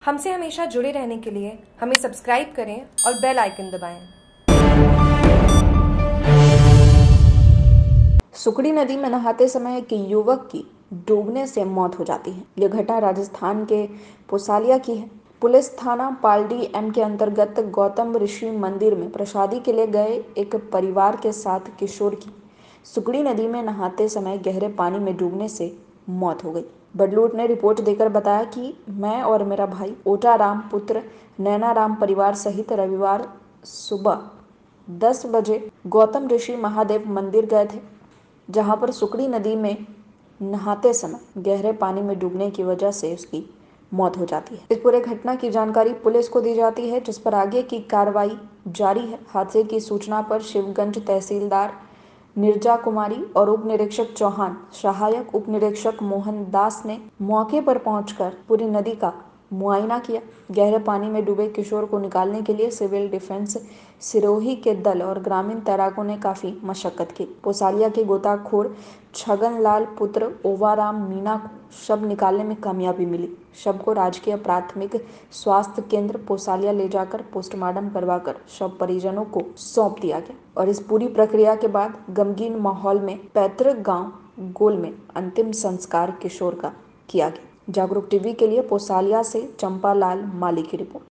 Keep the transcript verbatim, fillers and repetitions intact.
हमसे हमेशा जुड़े रहने के लिए हमें सब्सक्राइब करें और बेल आइकन दबाएं। सुकड़ी नदी में नहाते समय एक युवक की डूबने से मौत हो जाती है। यह घटना राजस्थान के पुसालिया की है। पुलिस थाना पालडी एम के अंतर्गत गौतम ऋषि मंदिर में प्रसादी के लिए गए एक परिवार के साथ किशोर की सुकड़ी नदी में नहाते समय गहरे पानी में डूबने से मौत हो गई। बडलूट ने रिपोर्ट देकर बताया कि मैं और मेरा भाई ओटाराम पुत्र नैनाराम परिवार सहित रविवार सुबह दस बजे गौतम ऋषि महादेव मंदिर गए थे, जहां पर सुकड़ी नदी में नहाते समय गहरे पानी में डूबने की वजह से उसकी मौत हो जाती है। इस पूरे घटना की जानकारी पुलिस को दी जाती है, जिस पर आगे की कार्रवाई जारी है। हादसे की सूचना पर शिवगंज तहसीलदार निर्जा कुमारी और उप निरीक्षक चौहान, सहायक उप निरीक्षक मोहन दास ने मौके पर पहुंचकर पूरी नदी का मुआयना किया। गहरे पानी में डूबे किशोर को निकालने के लिए सिविल डिफेंस सिरोही के दल और ग्रामीण तैराकों ने काफी मशक्कत की। पुसालिया के गोताखोर छगनलाल पुत्र ओवाराम मीणा को शव निकालने में कामयाबी मिली। शव को राजकीय प्राथमिक स्वास्थ्य केंद्र पुसालिया ले जाकर पोस्टमार्टम करवाकर शव परिजनों को सौंप दिया गया और इस पूरी प्रक्रिया के बाद गमगीन माहौल में पैतृक गांव गोल में अंतिम संस्कार किशोर का किया गया। जागरूक टीवी के लिए पोसालिया से चंपालाल माली की रिपोर्ट।